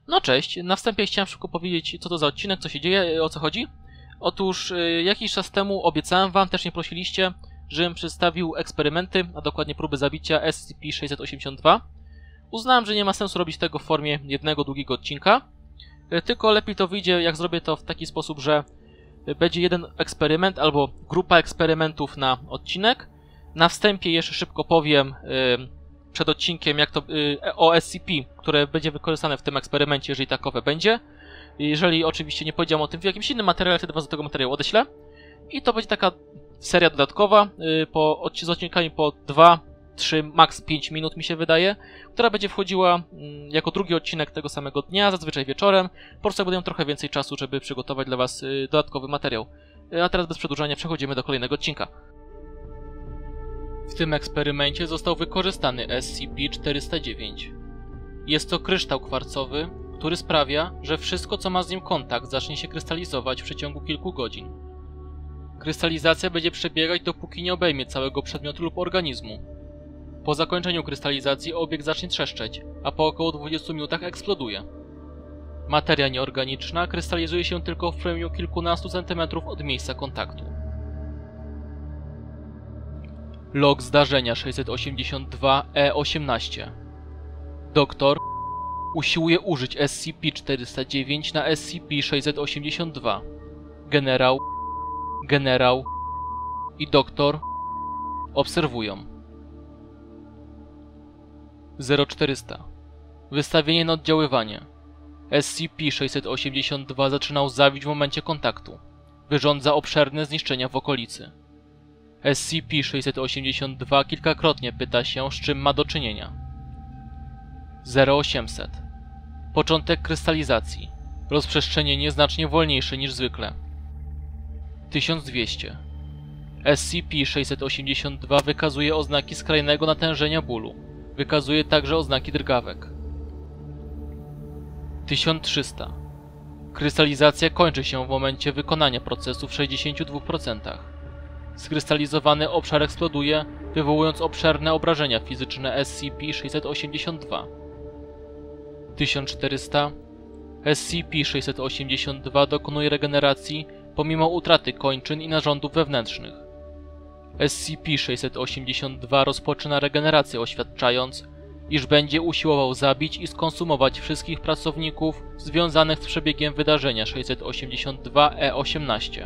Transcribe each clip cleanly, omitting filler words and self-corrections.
No cześć, na wstępie chciałem szybko powiedzieć, co to za odcinek, co się dzieje, o co chodzi. Otóż jakiś czas temu obiecałem wam, też nie prosiliście, żebym przedstawił eksperymenty, a dokładnie próby zabicia SCP-682. Uznałem, że nie ma sensu robić tego w formie jednego długiego odcinka, tylko lepiej to wyjdzie, jak zrobię to w taki sposób, że będzie jeden eksperyment albo grupa eksperymentów na odcinek. Na wstępie jeszcze szybko powiem przed odcinkiem o SCP, które będzie wykorzystane w tym eksperymencie, jeżeli takowe będzie. Jeżeli oczywiście nie powiedziałem o tym w jakimś innym materiale, wtedy was do tego materiału odeślę. I to będzie taka seria dodatkowa, z odcinkami po 2, 3, max 5 minut mi się wydaje, która będzie wchodziła jako drugi odcinek tego samego dnia, zazwyczaj wieczorem. Po prostu będę miał trochę więcej czasu, żeby przygotować dla was dodatkowy materiał. A teraz bez przedłużania przechodzimy do kolejnego odcinka. W tym eksperymencie został wykorzystany SCP-409. Jest to kryształ kwarcowy, który sprawia, że wszystko, co ma z nim kontakt, zacznie się krystalizować w przeciągu kilku godzin. Krystalizacja będzie przebiegać, dopóki nie obejmie całego przedmiotu lub organizmu. Po zakończeniu krystalizacji obiekt zacznie trzeszczeć, a po około 20 minutach eksploduje. Materia nieorganiczna krystalizuje się tylko w promieniu kilkunastu centymetrów od miejsca kontaktu. Log zdarzenia 682-E18. Doktor usiłuje użyć SCP-409 na SCP-682. Generał i doktor obserwują. 0400. Wystawienie na oddziaływanie. SCP-682 zaczynał zawić w momencie kontaktu. Wyrządza obszerne zniszczenia w okolicy. SCP-682 kilkakrotnie pyta się, z czym ma do czynienia. 0800. Początek krystalizacji. Rozprzestrzenienie znacznie wolniejsze niż zwykle. 1200. SCP-682 wykazuje oznaki skrajnego natężenia bólu. Wykazuje także oznaki drgawek. 1300. Krystalizacja kończy się w momencie wykonania procesu w 62%. Skrystalizowany obszar eksploduje, wywołując obszerne obrażenia fizyczne SCP-682. 1400. SCP-682 dokonuje regeneracji pomimo utraty kończyn i narządów wewnętrznych. SCP-682 rozpoczyna regenerację, oświadczając, iż będzie usiłował zabić i skonsumować wszystkich pracowników związanych z przebiegiem wydarzenia 682-E18.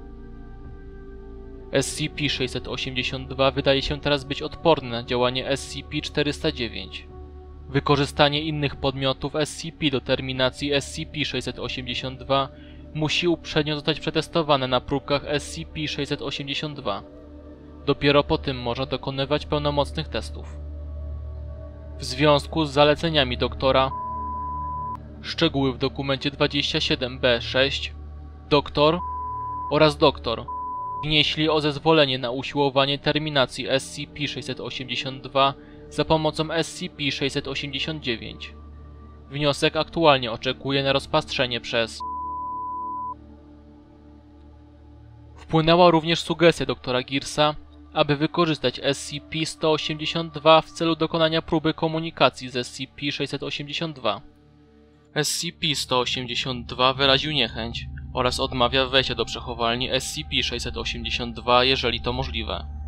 SCP-682 wydaje się teraz być odporny na działanie SCP-409. Wykorzystanie innych podmiotów SCP do terminacji SCP-682 musi uprzednio zostać przetestowane na próbkach SCP-682. Dopiero po tym można dokonywać pełnomocnych testów. W związku z zaleceniami doktora, szczegóły w dokumencie 27-B-6, doktor oraz doktor wnieśli o zezwolenie na usiłowanie terminacji SCP-682 za pomocą SCP-689. Wniosek aktualnie oczekuje na rozpatrzenie przez... Wpłynęła również sugestia doktora Gearsa, aby wykorzystać SCP-182 w celu dokonania próby komunikacji z SCP-682. SCP-182 wyraził niechęć oraz odmawia wejścia do przechowalni SCP-682, jeżeli to możliwe.